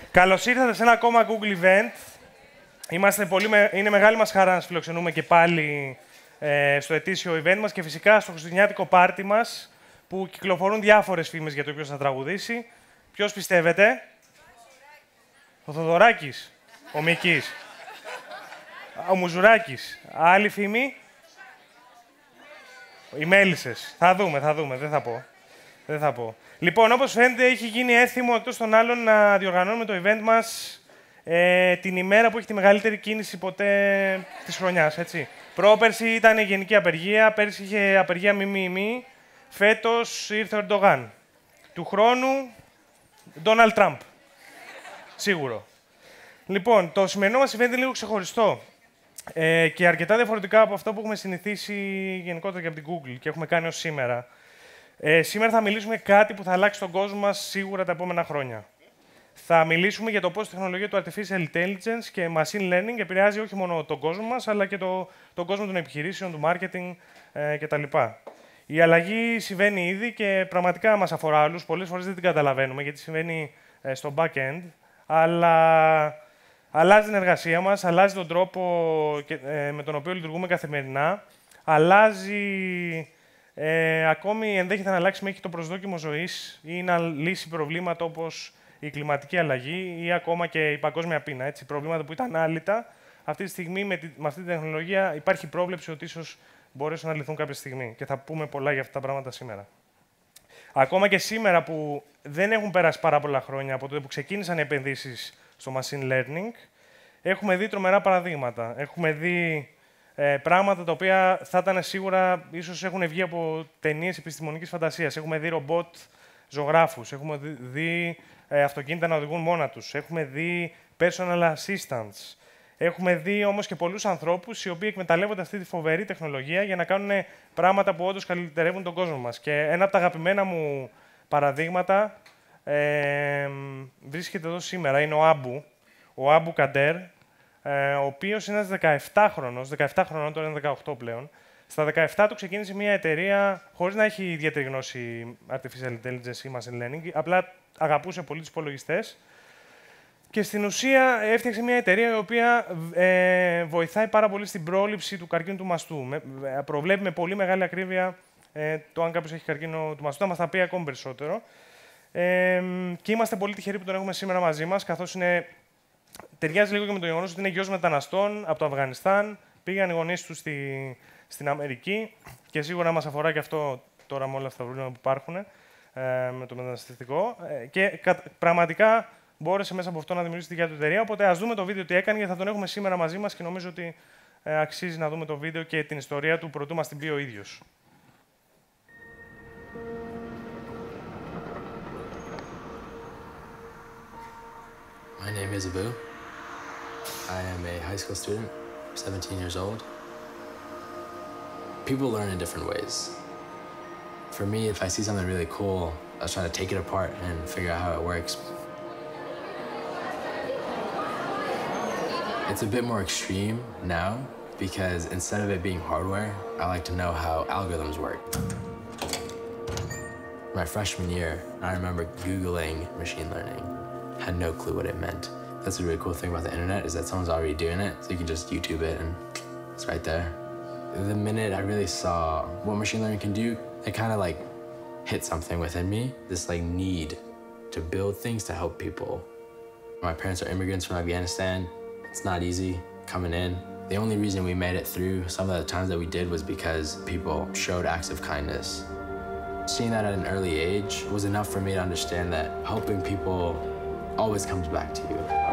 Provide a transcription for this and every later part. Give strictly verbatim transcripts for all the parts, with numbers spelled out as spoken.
Καλώς ήρθατε σε ένα ακόμα Google Event. Είμαστε πολύ με... Είναι μεγάλη μας χαρά να σας φιλοξενούμε και πάλι ε, στο ετήσιο event μας και φυσικά στο χριστουγεννιάτικο πάρτι μας, που κυκλοφορούν διάφορες φήμες για το ποιος θα τραγουδήσει. Ποιος πιστεύετε? Ο Θοδωράκης, ο Μικής, ο Μουζουράκης. Άλλη φήμη? Οι Μέλισσες. Θα δούμε, θα δούμε, δεν θα πω. Δεν θα πω. Λοιπόν, όπως φαίνεται, έχει γίνει έθιμο εκτός των άλλων να διοργανώνουμε το event μας ε, την ημέρα που έχει τη μεγαλύτερη κίνηση ποτέ της χρονιάς, έτσι. Πρόπερση ήταν η γενική απεργία, πέρσι είχε απεργία μη μη μη, φέτος ήρθε ο Ερντογάν. Του χρόνου, Ντόναλντ Τραμπ. Σίγουρο. Λοιπόν, το σημερινό μας event είναι λίγο ξεχωριστό ε, και αρκετά διαφορετικά από αυτό που έχουμε συνηθίσει γενικότερα και από την Google και έχουμε κάνει ως σήμερα. Ε, σήμερα θα μιλήσουμε για κάτι που θα αλλάξει τον κόσμο μας σίγουρα τα επόμενα χρόνια. Θα μιλήσουμε για το πώς η τεχνολογία του Artificial Intelligence και Machine Learning επηρεάζει όχι μόνο τον κόσμο μας, αλλά και το, τον κόσμο των επιχειρήσεων, του marketing ε, κτλ. Η αλλαγή συμβαίνει ήδη και πραγματικά μας αφορά άλλους. Πολλές φορές δεν την καταλαβαίνουμε γιατί συμβαίνει ε, στο back-end, αλλά αλλάζει την εργασία μας, αλλάζει τον τρόπο και, ε, με τον οποίο λειτουργούμε καθημερινά, αλλάζει... Ε, ακόμη ενδέχεται να αλλάξει μέχρι το προσδόκιμο ζωής ή να λύσει προβλήματα όπως η κλιματική αλλαγή ή ακόμα και η παγκόσμια πείνα. Έτσι, προβλήματα που ήταν άλυτα, αυτή τη στιγμή με, τη, με αυτή τη τεχνολογία υπάρχει πρόβλεψη ότι ίσως μπορέσουν να λυθούν κάποια στιγμή. Και θα πούμε πολλά για αυτά τα πράγματα σήμερα. Ακόμα και σήμερα που δεν έχουν περάσει πάρα πολλά χρόνια από τότε που ξεκίνησαν οι επενδύσεις στο machine learning, έχουμε δει τρομερά παραδείγματα. Έχουμε δει Ε, πράγματα τα οποία θα ήταν σίγουρα, ίσως έχουν βγει από ταινίες επιστημονικής φαντασίας. Έχουμε δει ρομπότ ζωγράφους, έχουμε δει, δει ε, αυτοκίνητα να οδηγούν μόνα τους, έχουμε δει personal assistants. Έχουμε δει όμως και πολλούς ανθρώπους οι οποίοι εκμεταλλεύονται αυτή τη φοβερή τεχνολογία για να κάνουν πράγματα που όντως καλυτερεύουν τον κόσμο μας. Και ένα από τα αγαπημένα μου παραδείγματα ε, βρίσκεται εδώ σήμερα, είναι ο Άμπου, ο Άμπου Καντέρ, ο οποίος είναι ένας δεκαεφτάχρονος, δεκαεφτά χρονών, τώρα είναι δεκαοκτώ πλέον. Στα δεκαεφτά του ξεκίνησε μια εταιρεία χωρίς να έχει ιδιαίτερη γνώση Artificial Intelligence ή Machine Learning, απλά αγαπούσε πολύ τους υπολογιστές. Και στην ουσία έφτιαξε μια εταιρεία η οποία ε, βοηθάει πάρα πολύ στην πρόληψη του καρκίνου του μαστού. Με, προβλέπει με πολύ μεγάλη ακρίβεια ε, το αν κάποιος έχει καρκίνο του μαστού, θα μας τα πει ακόμη περισσότερο. Ε, και είμαστε πολύ τυχεροί που τον έχουμε σήμερα μαζί μας, καθώς είναι. Ταιριάζει λίγο και με το γεγονός ότι είναι γιος μεταναστών από το Αφγανιστάν. Πήγαν οι γονείς του στη, στην Αμερική και σίγουρα μας αφορά και αυτό τώρα με όλα αυτά τα προβλήματα που υπάρχουν ε, με το μεταναστευτικό. Ε, και κα, πραγματικά μπόρεσε μέσα από αυτό να δημιουργήσει τη δικιά του εταιρεία. Οπότε ας δούμε το βίντεο τι έκανε, γιατί θα τον έχουμε σήμερα μαζί μας και νομίζω ότι ε, αξίζει να δούμε το βίντεο και την ιστορία του πρωτού μας την πει ο ίδιος. My name is Abu. I am a high school student, seventeen years old. People learn in different ways. For me, if I see something really cool, I'll try to take it apart and figure out how it works. It's a bit more extreme now because instead of it being hardware, I like to know how algorithms work. My freshman year, I remember Googling machine learning. Had no clue what it meant. That's a really cool thing about the internet, is that someone's already doing it, so you can just YouTube it and it's right there. The minute I really saw what machine learning can do, it kind of like hit something within me, this like need to build things to help people. My parents are immigrants from Afghanistan. It's not easy coming in. The only reason we made it through some of the times that we did was because people showed acts of kindness. Seeing that at an early age was enough for me to understand that helping people always comes back to you.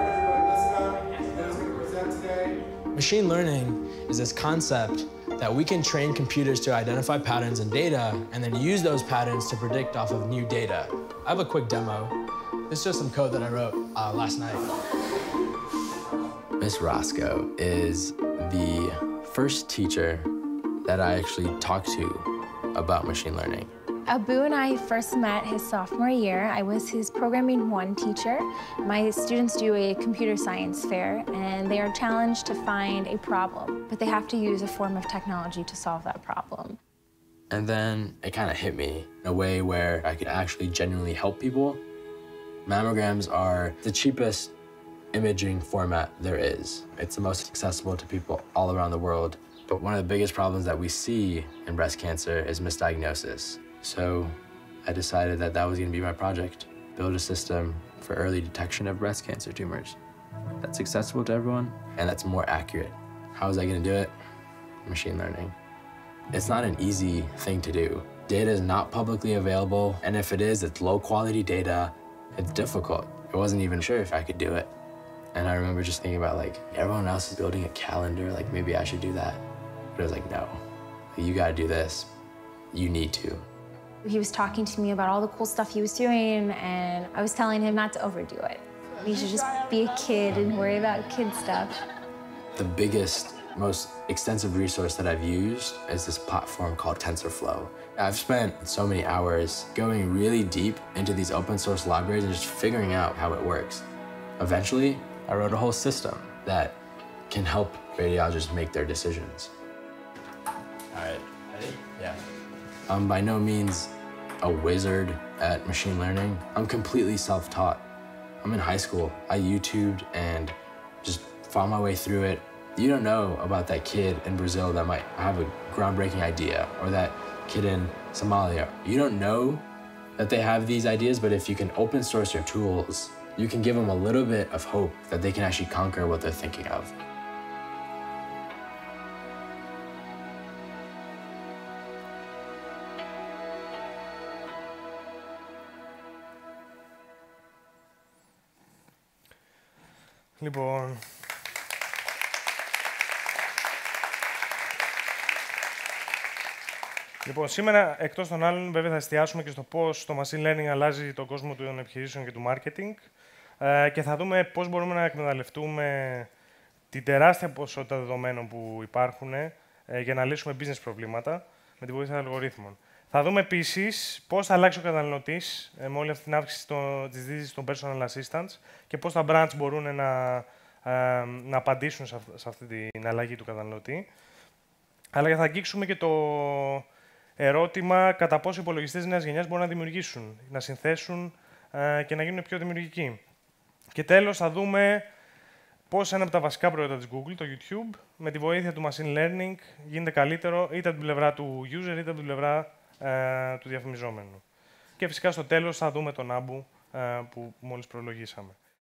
Machine learning is this concept that we can train computers to identify patterns in data and then use those patterns to predict off of new data. I have a quick demo. This is just some code that I wrote uh, last night. Miss Roscoe is the first teacher that I actually talked to about machine learning. Abu and I first met his sophomore year. I was his Programming one teacher. My students do a computer science fair, and they are challenged to find a problem, but they have to use a form of technology to solve that problem. And then it kind of hit me in a way where I could actually genuinely help people. Mammograms are the cheapest imaging format there is. It's the most accessible to people all around the world. But one of the biggest problems that we see in breast cancer is misdiagnosis. So I decided that that was going to be my project, build a system for early detection of breast cancer tumors that's accessible to everyone and that's more accurate. How was I going to do it? Machine learning. It's not an easy thing to do. Data is not publicly available, and if it is, it's low quality data. It's difficult. I wasn't even sure if I could do it. And I remember just thinking about, like, everyone else is building a calendar, like maybe I should do that. But I was like, no, you gotta do this. You need to. He was talking to me about all the cool stuff he was doing, and I was telling him not to overdo it. He should just be a kid and worry about kid stuff. The biggest, most extensive resource that I've used is this platform called TensorFlow. I've spent so many hours going really deep into these open source libraries and just figuring out how it works. Eventually, I wrote a whole system that can help radiologists make their decisions. All right, ready? Yeah. I'm by no means a wizard at machine learning. I'm completely self-taught. I'm in high school. I YouTubed and just found my way through it. You don't know about that kid in Brazil that might have a groundbreaking idea, or that kid in Somalia. You don't know that they have these ideas, but if you can open source your tools, you can give them a little bit of hope that they can actually conquer what they're thinking of. Λοιπόν, λοιπόν, σήμερα, εκτός των άλλων, βέβαια θα εστιάσουμε και στο πώς το machine learning αλλάζει τον κόσμο των επιχειρήσεων και του marketing ε, και θα δούμε πώς μπορούμε να εκμεταλλευτούμε την τεράστια ποσότητα δεδομένων που υπάρχουν ε, για να λύσουμε business προβλήματα με τη βοήθεια αλγορίθμων. Θα δούμε επίσης πώς θα αλλάξει ο καταναλωτής ε, με όλη αυτή την αύξηση το, της ζήτησης των personal assistants και πώς τα brands μπορούν να, ε, να απαντήσουν σε, σε αυτή την αλλαγή του καταναλωτή. Αλλά θα αγγίξουμε και το ερώτημα κατά πόσο οι υπολογιστές νέας γενιάς μπορούν να δημιουργήσουν, να συνθέσουν ε, και να γίνουν πιο δημιουργικοί. Και τέλος θα δούμε πώς ένα από τα βασικά προϊόντα της Google, το YouTube, με τη βοήθεια του machine learning γίνεται καλύτερο είτε από την πλευρά του user είτε από την πλευρά ε, του διαφημιζόμενου. Και φυσικά στο τέλος θα δούμε τον Άμπου ε, που μόλις προλογίσαμε.